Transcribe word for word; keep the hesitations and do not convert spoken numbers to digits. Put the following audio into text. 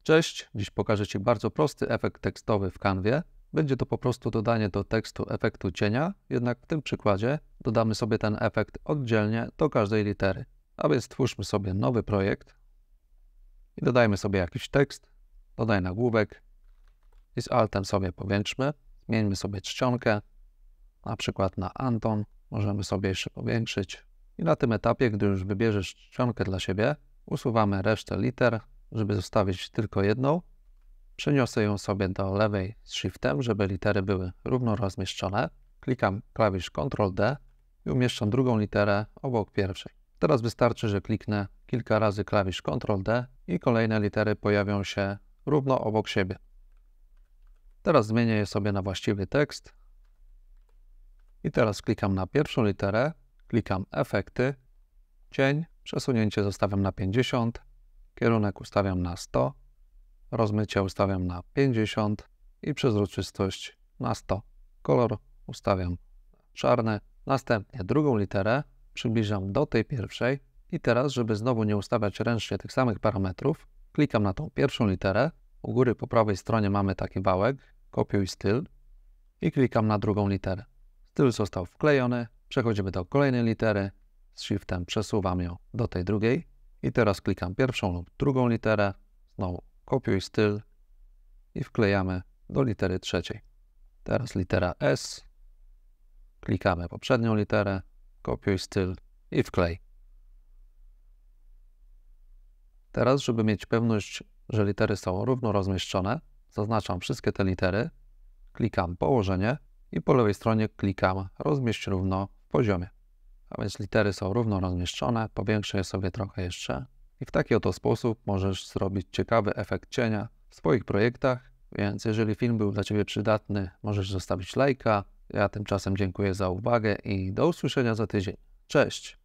Cześć, dziś pokażę Ci bardzo prosty efekt tekstowy w Canwie. Będzie to po prostu dodanie do tekstu efektu cienia, jednak w tym przykładzie dodamy sobie ten efekt oddzielnie do każdej litery. A więc stwórzmy sobie nowy projekt i dodajmy sobie jakiś tekst, dodaj nagłówek i z Altem sobie powiększmy, zmieńmy sobie czcionkę, na przykład na Anton, możemy sobie jeszcze powiększyć. I na tym etapie, gdy już wybierzesz czcionkę dla siebie, usuwamy resztę liter, żeby zostawić tylko jedną. Przeniosę ją sobie do lewej z Shiftem, żeby litery były równo rozmieszczone. Klikam klawisz kontrol D i umieszczam drugą literę obok pierwszej. Teraz wystarczy, że kliknę kilka razy klawisz kontrol D i kolejne litery pojawią się równo obok siebie. Teraz zmienię je sobie na właściwy tekst. I teraz klikam na pierwszą literę, klikam efekty, cień, przesunięcie zostawiam na pięćdziesiąt, kierunek ustawiam na sto, rozmycie ustawiam na pięćdziesiąt i przezroczystość na sto. Kolor ustawiam czarny. Następnie drugą literę przybliżam do tej pierwszej i teraz, żeby znowu nie ustawiać ręcznie tych samych parametrów, klikam na tą pierwszą literę. U góry po prawej stronie mamy taki wałek, kopiuj styl i klikam na drugą literę. Styl został wklejony, przechodzimy do kolejnej litery, z Shiftem przesuwam ją do tej drugiej i teraz klikam pierwszą lub drugą literę, znowu kopiuj styl i wklejamy do litery trzeciej. Teraz litera S, klikamy poprzednią literę, kopiuj styl i wklej. Teraz, żeby mieć pewność, że litery są równo rozmieszczone, zaznaczam wszystkie te litery, klikam położenie i po lewej stronie klikam rozmieść równo w poziomie. A więc litery są równo rozmieszczone, powiększę je sobie trochę jeszcze. I w taki oto sposób możesz zrobić ciekawy efekt cienia w swoich projektach, więc jeżeli film był dla Ciebie przydatny, możesz zostawić lajka. Ja tymczasem dziękuję za uwagę i do usłyszenia za tydzień. Cześć!